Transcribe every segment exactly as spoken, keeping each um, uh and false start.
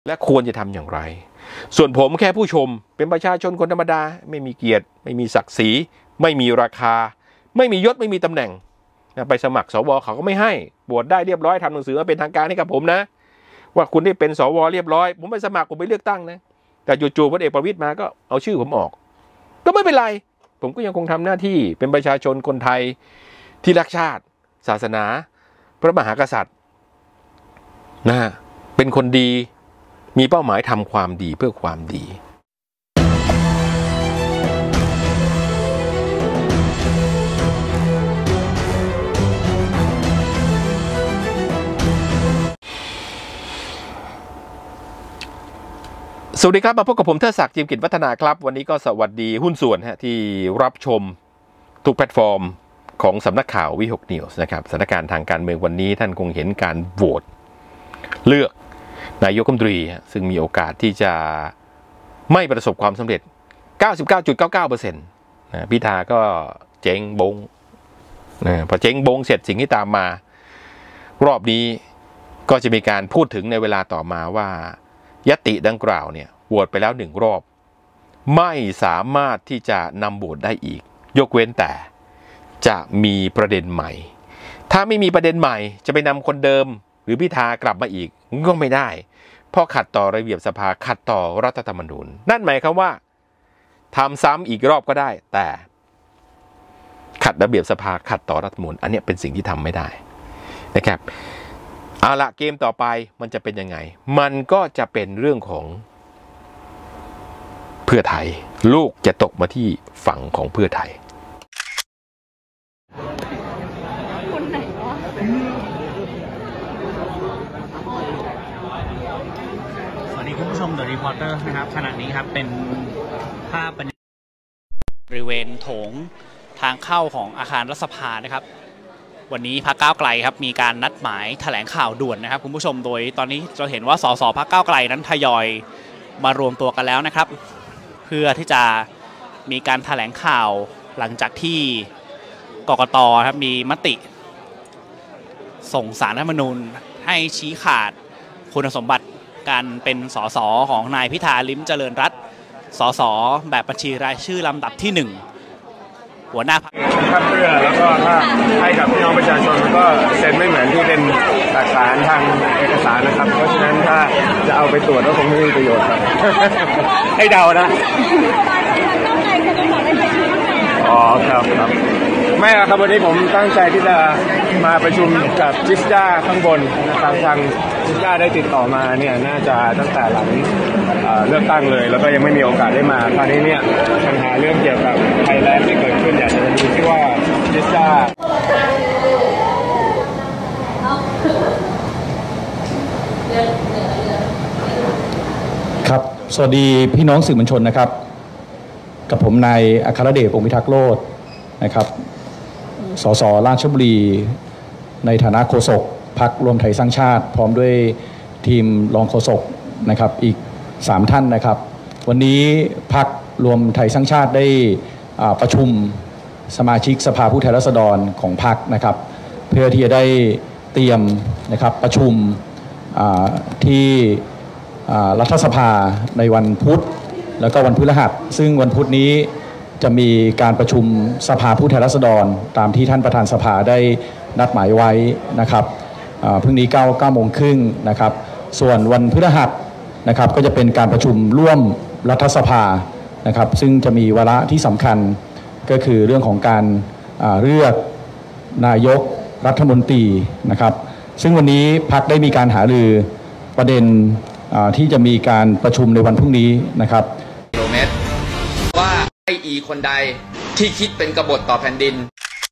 และควรจะทำอย่างไรส่วนผมแค่ผู้ชมเป็นประชาชนคนธรรมดาไม่มีเกียรติไม่มีศักดิ์ศรีไม่มีราคาไม่มียศไม่มีตำแหน่งไปสมัครสวเขาก็ไม่ให้บวชได้เรียบร้อยทำหนังสือมาเป็นทางการให้กับผมนะว่าคุณได้เป็นสวเรียบร้อยผมไปสมัครผมไปเลือกตั้งนะแต่จู่ๆพลเอกประวิตรมาก็เอาชื่อผมออกก็ไม่เป็นไรผมก็ยังคงทำหน้าที่เป็นประชาชนคนไทยที่รักชาติศาสนาพระมหากษัตริย์นะเป็นคนดีมีเป้าหมายทำความดีเพื่อความดีสวัสดีครับมาพบกับผมเทิดศักดิ์ จิมกิจวัฒนาครับวันนี้ก็สวัสดีหุ้นส่วนฮะที่รับชมทุกแพลตฟอร์มของสำนักข่าววิหกนิวส์นะครับสถานการณ์ทางการเมืองวันนี้ท่านคงเห็นการโหวตเลือกนายกรัฐมนตรีซึ่งมีโอกาสที่จะไม่ประสบความสำเร็จ เก้าสิบเก้าจุดเก้าเก้าเปอร์เซ็นต์ นะพิธาก็เจ๊งบงนะพอเจ๊งบงเสร็จสิ่งที่ตามมารอบนี้ก็จะมีการพูดถึงในเวลาต่อมาว่ายติดังกล่าวเนี่ยโหวตไปแล้วหนึ่งรอบไม่สามารถที่จะนำโหวตได้อีกยกเว้นแต่จะมีประเด็นใหม่ถ้าไม่มีประเด็นใหม่จะไปนำคนเดิมหรือพิธากลับมาอีกก็ไม่ได้เพราะขัดต่อระเบียบสภาขัดต่อรัฐธรรมนูญนั่นหมายความว่าทำซ้ำอีกรอบก็ได้แต่ขัดระเบียบสภาขัดต่อรัฐธรรมนูญอันนี้เป็นสิ่งที่ทำไม่ได้นะครับเอาละเกมต่อไปมันจะเป็นยังไงมันก็จะเป็นเรื่องของเพื่อไทยลูกจะตกมาที่ฝั่งของเพื่อไทยคนไหนวะสวัสดีคุณผู้ชม The Reporter นะครับขณะนี้ครับเป็นภาพบริเวณโถงทางเข้าของอาคารรัฐสภานะครับวันนี้พรรคก้าวไกลครับมีการนัดหมายแถลงข่าวด่วนนะครับคุณผู้ชมโดยตอนนี้เราเห็นว่าสสพรรคก้าวไกลนั้นทยอยมารวมตัวกันแล้วนะครับเพื่อที่จะมีการแถลงข่าวหลังจากที่กกต.ครับมีมติส่งศาลรัฐธรรมนูญให้ชี้ขาดคุณสมบัติการเป็นสสของนายพิธาลิ้มเจริญรัตน์สสแบบบัญชีรายชื่อลำดับที่หนึ่งหัวหน้าพรรคถ้าเพื่อแล้วก็ถ้าให้กับพี่น้องประชาชนก็เซ็นไม่เหมือนที่เป็นหลักฐานทางเอกสารนะครับเพราะฉะนั้นถ้าจะเอาไปตรวจก็คงไม่มีประโยชน์ครับให้เดานะอ๋อครับครับไม่ครับวันนี้ผมตั้งใจที่จะมาประชุมกับจิสด้าข้างบนนะครับทางจิสด้าได้ติดต่อมาเนี่ยน่าจะตั้งแต่หลังเลือกตั้งเลยแล้วก็ยังไม่มีโอกาสได้มาคราวนี้เนี่ยปัญหาเรื่องเกี่ยวกับไทยแลนด์ที่เกิดขึ้นอยากจะดูที่ว่าจิสด้าครับสวัสดีพี่น้องสื่อมวลชนนะครับกับผมนายอัครเดช องค์พิทักษ์โลดนะครับสสราชบุรีในฐานะโฆษกพรรครวมไทยสร้างชาติพร้อมด้วยทีมรองโฆษกนะครับอีกสามท่านนะครับวันนี้พรรครวมไทยสร้างชาติได้ประชุมสมาชิกสภาผู้แทนราษฎรของพรรคนะครับเพื่อที่จะได้เตรียมนะครับประชุมที่รัฐสภาในวันพุธแล้วก็วันพฤหัสซึ่งวันพุธนี้จะมีการประชุมสภาผู้แทนราษฎรตามที่ท่านประธานสภาได้นัดหมายไว้นะครับพรุ่งนี้เก้า เก้าโมงครึ่งนะครับส่วนวันพฤหัสนะครับก็จะเป็นการประชุมร่วมรัฐสภานะครับซึ่งจะมีวาระที่สำคัญก็คือเรื่องของการเลือกนายกรัฐมนตรีนะครับซึ่งวันนี้พรรคได้มีการหารือประเด็นที่จะมีการประชุมในวันพรุ่งนี้นะครับกิโลเมตรว่าไอ้อีคนใดที่คิดเป็นกบฏต่อแผ่นดิน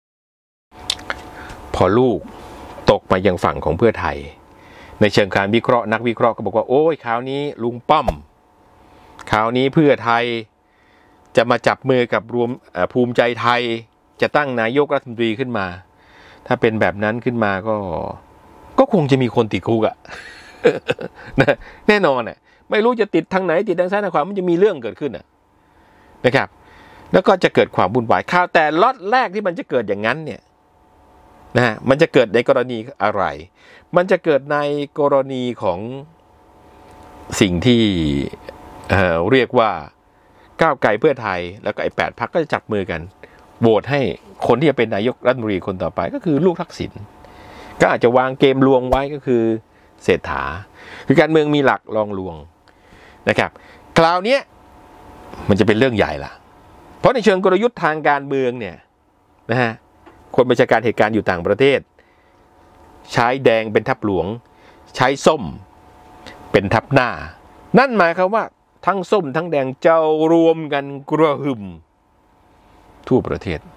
พอลูกตกมายังฝั่งของเพื่อไทยในเชิงการวิเคราะห์นักวิเคราะห์ก็บอกว่าโอ้ยคราวนี้ลุงป้อมคราวนี้เพื่อไทยจะมาจับมือกับรวมภูมิใจไทยจะตั้งนายกรัฐมนตรีขึ้นมาถ้าเป็นแบบนั้นขึ้นมาก็ก็คงจะมีคนติดคุกอะแน่นอนน่ะไม่รู้จะติดทางไหนติดทางซ้ายทางขวามันจะมีเรื่องเกิดขึ้นนะครับแล้วก็จะเกิดความวุ่นวายข่าวแต่ล็อตแรกที่มันจะเกิดอย่างนั้นเนี่ยนะมันจะเกิดในกรณีอะไรมันจะเกิดในกรณีของสิ่งที่เอ่อเรียกว่าก้าวไกลเพื่อไทยแล้วก็ไอ้แปดพรรคก็จะจับมือกันโหวตให้คนที่จะเป็นนายกรัฐมนตรีคนต่อไปก็คือลูกทักษิณก็อาจจะวางเกมลวงไว้ก็คือเศรษฐาคือการเมืองมีหลักรองลวงนะครับคราวนี้มันจะเป็นเรื่องใหญ่ละเพราะในเชิงกลยุทธ์ทางการเมืองเนี่ยนะฮะคนบัญชาการเหตุการณ์อยู่ต่างประเทศใช้แดงเป็นทัพหลวงใช้ส้มเป็นทัพหน้านั่นหมายความว่าทั้งส้มทั้งแดงจะรวมกันกระหึ่มทั่วประเทศ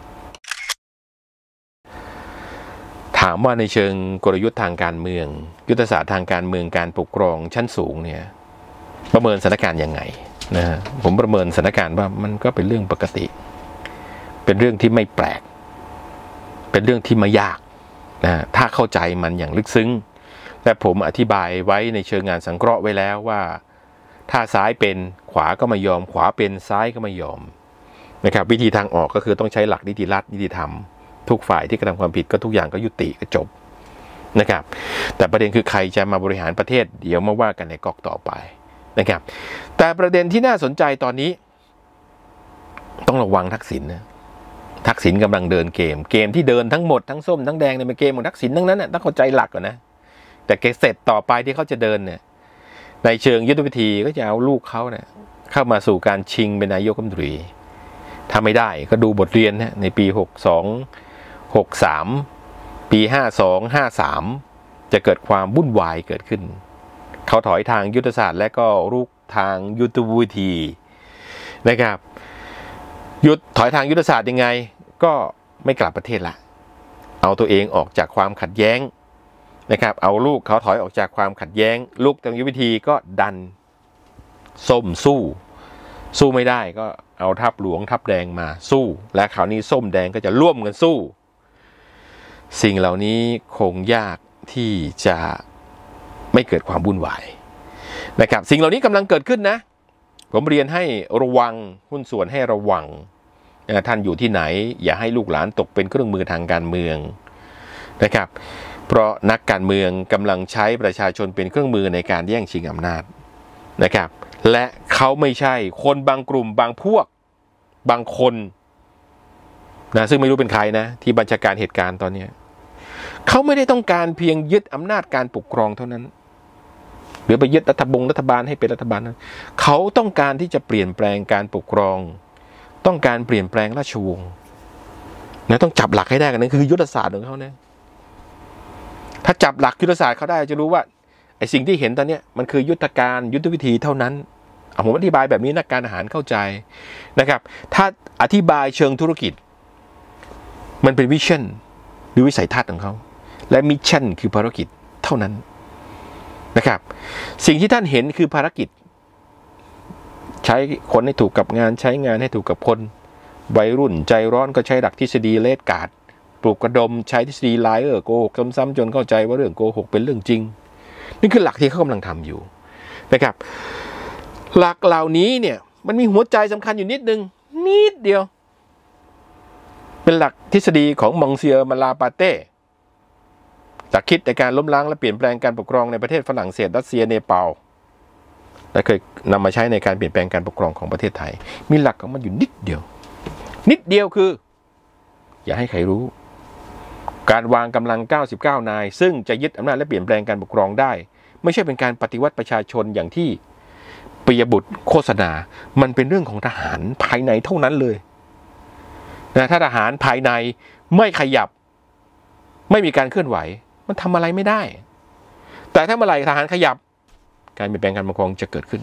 ถามว่าในเชิงกลยุทธ์ทางการเมืองยุทธศาสตร์ทางการเมืองการปกครองชั้นสูงเนี่ยประเมินสถานการณ์ยังไงนะฮะผมประเมินสถานการณ์ว่ามันก็เป็นเรื่องปกติเป็นเรื่องที่ไม่แปลกเป็นเรื่องที่ไม่ยากนะถ้าเข้าใจมันอย่างลึกซึ้งและผมอธิบายไว้ในเชิงงานสังเคราะห์ไว้แล้วว่าถ้าซ้ายเป็นขวาก็ไม่ยอมขวาเป็นซ้ายก็ไม่ยอมนะครับวิธีทางออกก็คือต้องใช้หลักนิติรัฐนิติธรรมทุกฝ่ายที่กระทำความผิดก็ทุกอย่างก็ยุติก็จบนะครับแต่ประเด็นคือใครจะมาบริหารประเทศเดี๋ยวมาว่ากันในก๊อกต่อไปนะครับแต่ประเด็นที่น่าสนใจตอนนี้ต้องระวังทักษิณนะทักษิณกำลังเดินเกมเกมที่เดินทั้งหมดทั้งส้มทั้งแดงเนี่ยเป็นเกมของทักษิณทั้งนั้นน่ะต้องเข้าใจหลักก่อนนะแต่เกมเสร็จต่อไปที่เขาจะเดินเนี่ยในเชิงยุทธวิธีก็จะเอาลูกเขาเนี่ยเข้ามาสู่การชิงเป็นนายกรัฐมนตรีถ้าไม่ได้ก็ดูบทเรียนนะในปีหกสอง หกสามปีห้าสอง ห้าสามจะเกิดความวุ่นวายเกิดขึ้นเขาถอยทางยุทธศาสตร์และก็รุกทางยุทธวิธีนะครับยุทธถอยทางยุทธศาสตร์ยังไงก็ไม่กลับประเทศละเอาตัวเองออกจากความขัดแย้งนะครับเอาลูกเขาถอยออกจากความขัดแย้งลูกทางยุทธวิธีก็ดันส้มสู้สู้ไม่ได้ก็เอาทัพหลวงทัพแดงมาสู้และคราวนี้ส้มแดงก็จะร่วมกันสู้สิ่งเหล่านี้คงยากที่จะไม่เกิดความวุ่นวายนะครับสิ่งเหล่านี้กำลังเกิดขึ้นนะผมเรียนให้ระวังหุ้นส่วนให้ระวังนะท่านอยู่ที่ไหนอย่าให้ลูกหลานตกเป็นเครื่องมือทางการเมืองนะครับเพราะนักการเมืองกำลังใช้ประชาชนเป็นเครื่องมือในการแย่งชิงอำนาจนะครับและเขาไม่ใช่คนบางกลุ่มบางพวกบางคนนะซึ่งไม่รู้เป็นใครนะที่บัญชาการเหตุการณ์ตอนนี้เขาไม่ได้ต้องการเพียงยึดอำนาจการปกครองเท่านั้นหรือไปยึดรัฐบงรัฐบาลให้เป็นรัฐบาลนั้นเขาต้องการที่จะเปลี่ยนแปลงการปกครองต้องการเปลี่ยนแปลงราชวงศ์นะต้องจับหลักให้ได้กันนั่นคือยุทธศาสตร์ของเขานะถ้าจับหลักยุทธศาสตร์เขาได้จะรู้ว่าไอ้สิ่งที่เห็นตอนนี้มันคือยุทธการยุทธวิธีเท่านั้นผมอธิบายแบบนี้นักการอาหารเข้าใจนะครับถ้าอธิบายเชิงธุรกิจมันเป็นวิชั่นหรือวิสัยทัศน์ของเขาและมิชชั่นคือภารกิจเท่านั้นนะครับสิ่งที่ท่านเห็นคือภารกิจใช้คนให้ถูกกับงานใช้งานให้ถูกกับคนวัยรุ่นใจร้อนก็ใช้หลักทฤษฎีเลดการ์ดปลุกกระดมใช้ทฤษฎีไลเออร์โกหกซ้ำๆจนเข้าใจว่าเรื่องโกหกเป็นเรื่องจริงนี่คือหลักที่เขากำลังทำอยู่นะครับหลักเหล่านี้เนี่ยมันมีหัวใจสำคัญอยู่นิดนึงนิดเดียวเป็นหลักทฤษฎีของมองเซียร์มาลาปาเต้จากคิดในการล้มล้างและเปลี่ยนแปลงการปกครองในประเทศฝรั่งเศสรัสเซียเนปาลและเคยนำมาใช้ในการเปลี่ยนแปลงการปกครองของประเทศไทยมีหลักของมันอยู่นิดเดียวนิดเดียวคืออย่าให้ใครรู้การวางกำลังเก้าสิบเก้านายซึ่งจะยึดอำนาจและเปลี่ยนแปลงการปกครองได้ไม่ใช่เป็นการปฏิวัติประชาชนอย่างที่ปิยบุตรโฆษณามันเป็นเรื่องของทหารภายในเท่านั้นเลยนะถ้าทหารภายในไม่ขยับไม่มีการเคลื่อนไหวมันทำอะไรไม่ได้แต่ถ้าเมื่อไหร่ทหารขยับการเปลี่ยนแปลงการปกครองจะเกิดขึ้น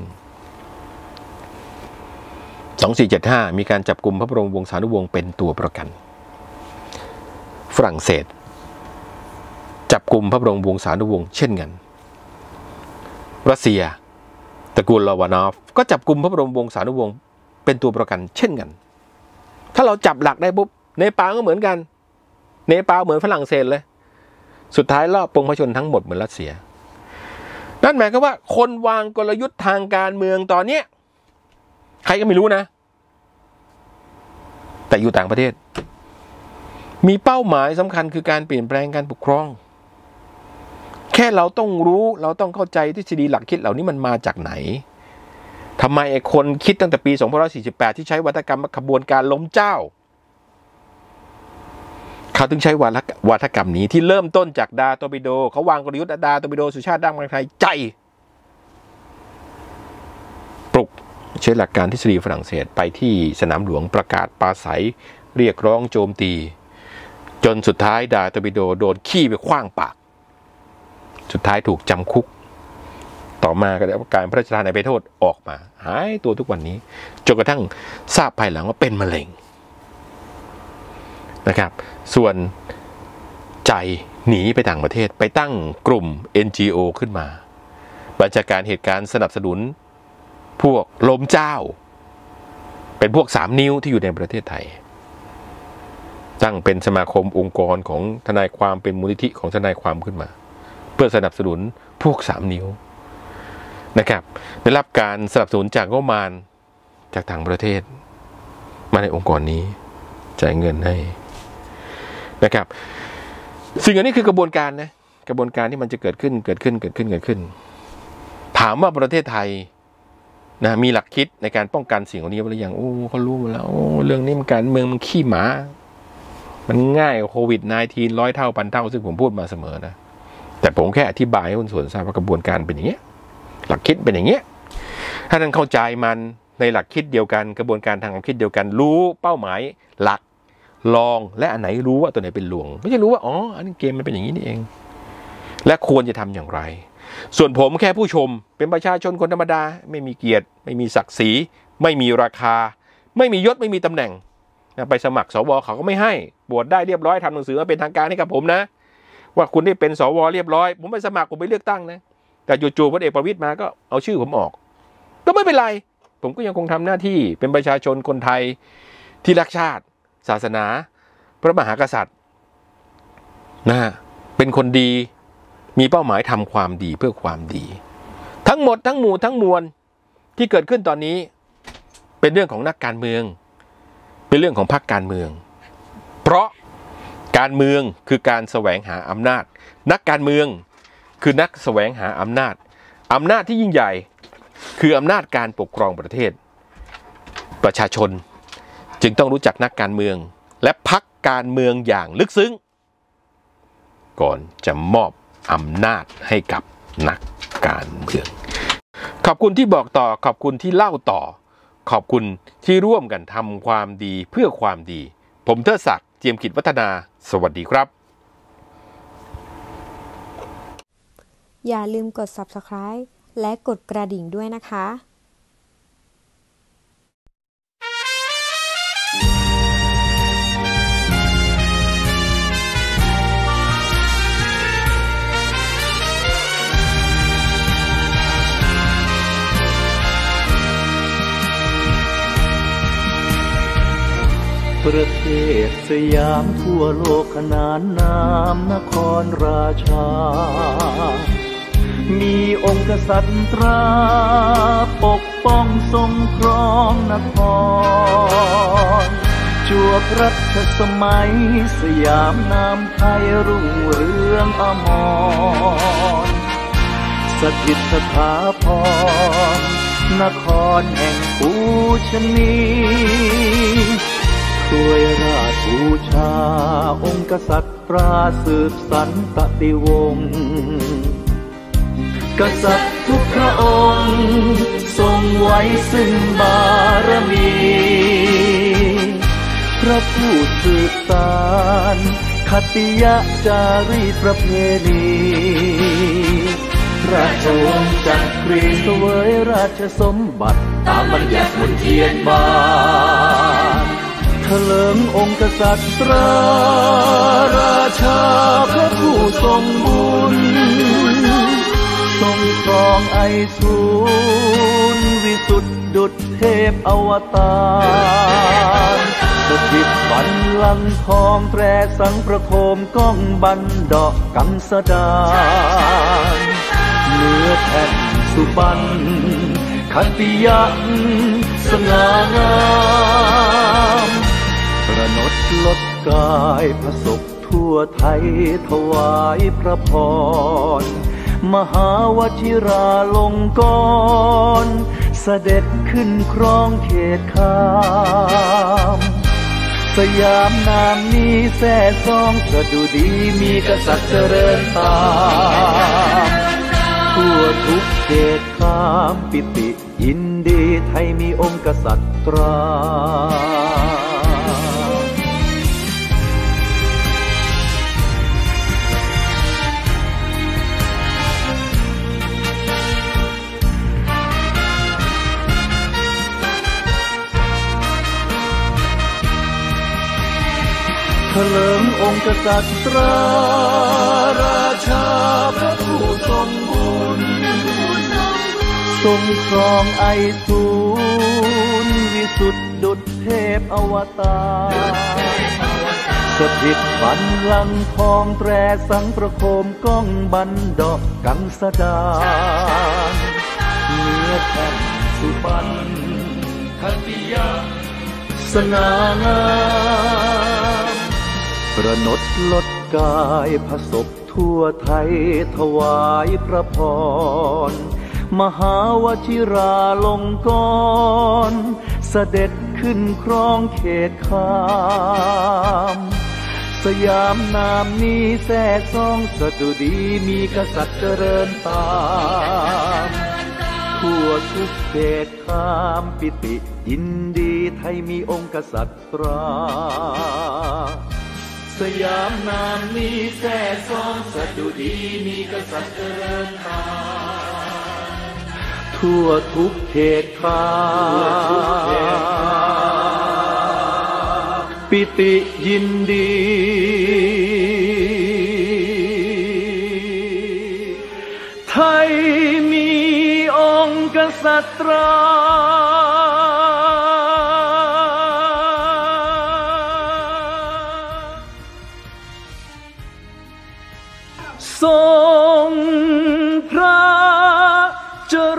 สองสี่เจ็ดห้ามีการจับกุมพระบรมวงศานุวงศ์เป็นตัวประกันฝรั่งเศสจับกุมพระบรมวงศานุวงศ์เช่นกันรัสเซียตระกูลลาวานอฟก็จับกุมพระบรมวงศานุวงศ์เป็นตัวประกันเช่นกันถ้าเราจับหลักได้ปุ๊บเนปาลก็เหมือนกันเนปาลเหมือนฝรั่งเศสเลยสุดท้ายรอบปวงพระชนทั้งหมดเหมือนรัสเซียนั่นหมายความว่าคนวางกลยุทธ์ทางการเมืองตอนนี้ใครก็ไม่รู้นะแต่อยู่ต่างประเทศมีเป้าหมายสำคัญคือการเปลี่ยนแปลงการปกครองแค่เราต้องรู้เราต้องเข้าใจทฤษฎีหลักคิดเหล่านี้มันมาจากไหนทำไมไอ้คนคิดตั้งแต่ปีสองพันห้าร้อยสี่สิบแปดที่ใช้วัฒกรรมขบวนการล้มเจ้าเขาถึงใช้วัฒกรรมนี้ที่เริ่มต้นจากดาโตบิโดเขาวางกลยุทธ์ดาโตบิโดสุชาติดั้งเมืองไทยใจปลุกใช้หลักการทฤษฎีฝรั่งเศสไปที่สนามหลวงประกาศปราศัยเรียกร้องโจมตีจนสุดท้ายดาโตบิโดโดนขี้ไปขว้างปากสุดท้ายถูกจำคุกต่อมาก็ได้รับการพระราชทานอภัยโทษออกมาหายตัวทุกวันนี้จนกระทั่งทราบภายหลังว่าเป็นมะเร็งนะครับส่วนใจหนีไปต่างประเทศไปตั้งกลุ่ม เอ็น จี โอ ขึ้นมาบัญชาการเหตุการณ์สนับสนุนพวกล้มเจ้าเป็นพวกสามนิ้วที่อยู่ในประเทศไทยตั้งเป็นสมาคมองค์กรของทนายความเป็นมูลนิธิของทนายความขึ้นมาเพื่อสนับสนุนพวกสามนิ้วนะครับได้รับการสนับสนุนจากงบประมาณจากต่างประเทศมาในองค์กรนี้จ่ายเงินให้นะครับสิ่งอันนี้คือกระบวนการนะกระบวนการที่มันจะเกิดขึ้นเกิดขึ้นเกิดขึ้นเกิดขึ้นถามว่าประเทศไทยนะมีหลักคิดในการป้องกันสิ่งเหล่านี้หรือยังโอ้เขารู้มาแล้วโอ้เรื่องนี้มันการเมืองมันขี้หมามันง่ายโควิด สิบเก้า ร้อยเท่าพันเท่าซึ่งผมพูดมาเสมอนะแต่ผมแค่อธิบายให้คนส่วนทราบว่ากระบวนการเป็นอย่างเงี้ยหลักคิดเป็นอย่างเงี้ยถ้าท่านเข้าใจมันในหลักคิดเดียวกันกระบวนการทางความคิดเดียวกันรู้เป้าหมายหลักลองและอันไหนรู้ว่าตัวไหนเป็นลวงไม่ใช่รู้ว่าอ๋ออันนี้เกมมันเป็นอย่างนี้นี่เองและควรจะทำอย่างไรส่วนผมแค่ผู้ชมเป็นประชาชนคนธรรมดาไม่มีเกียรติไม่มีศักดิ์ศรีไม่มีราคาไม่มียศไม่มีตำแหน่งไปสมัครสวเขาก็ไม่ให้บวชได้เรียบร้อยทำหนังสือมาเป็นทางการให้กับผมนะว่าคุณได้เป็นสวเรียบร้อยผมไปสมัครผมไปเลือกตั้งนะแต่จู่ๆพลเอกประวิตรมาก็เอาชื่อผมออกก็ไม่เป็นไรผมก็ยังคงทำหน้าที่เป็นประชาชนคนไทยที่รักชาติศาสนาพระมหากษัตริย์นะเป็นคนดีมีเป้าหมายทำความดีเพื่อความดีทั้งหมดทั้งหมู่ทั้งมวลที่เกิดขึ้นตอนนี้เป็นเรื่องของนักการเมืองเป็นเรื่องของพรรคการเมืองเพราะการเมืองคือการแสวงหาอำนาจนักการเมืองคือนักแสวงหาอำนาจอำนาจที่ยิ่งใหญ่คืออำนาจการปกครองประเทศประชาชนจึงต้องรู้จักนักการเมืองและพรรคการเมืองอย่างลึกซึ้งก่อนจะมอบอำนาจให้กับนักการเมืองขอบคุณที่บอกต่อขอบคุณที่เล่าต่อขอบคุณที่ร่วมกันทำความดีเพื่อความดีผมเทิดศักดิ์เจียมกิจวัฒนาสวัสดีครับอย่าลืมกด ซับสไครบ์ และกดกระดิ่งด้วยนะคะประเทศสยามทั่วโลกขนานนามนครราชามีองค์กษัตริย์ตราปกป้องทรงครองนครจวบรัชสมัยสยามนามไทยรุ่งเรืองอมรสถิตสถาพรนครแห่งปูชนีช่วยราชบูชาองค์กษัตริย์ตราสืบสันตติวงศ์กษัตริย์ทุกพระองค์ทรงไว้ซึ่งบารมีพระผู้สืบสานคติยจารีตประเพณีราชวงศ์จักรีเสวยราชสมบัติตามบัญญัติมนเทียนบานเถลิงองค์กษัตริย์ตราราชาพระผู้ทรงบุญทรงครองไอสูรวิสุทธิดุจเทพอวตารสถิตบัลลังก์ทองแตรสังประโคมก้องบันดอกกังสดานเนื้อแผ่นสุบรรณขัตติยะสง่างามประนดลดกายผสกททั่วไทยถวายพระพรมหาวชิราลงกรณ์เสด็จขึ้นครองเขตคามสยามนามนี้แท้ซองสดุดีมีกษัตริย์เจริญตามทั่วทุกเขตคามปิติยินดีไทยมีองค์กษัตริย์ตราเถลิงองค์กษัตริย์ตราราชาพระผู้ทรงบุญทรงครองไอศูนย์วิสุทธิดุจเทพอวตารสถิตบัลลังก์ทองแตรสังประโคมก้องบันดอกกังสดานเนื้อแผ่นสุพรรณทัตติยาสง่างามประนดลดกายผสบทั่วไทยถวายพระพรมหาวชิราลงกรณ์เสด็จขึ้นครองเขตคามสยามนามนี้แท้ซองสดุดีมีกษัตริย์เจริญตามทั่วทุกเขตคามปิติยินดีไทยมีองค์กษัตริย์ตราสยามนามนี้แท้ซองสดุดีมีกษัตริย์เจริญตามทั่วทุกเขตคามปิติยินดีไทยมีองค์กษัตริย์ตราทรงพระเจ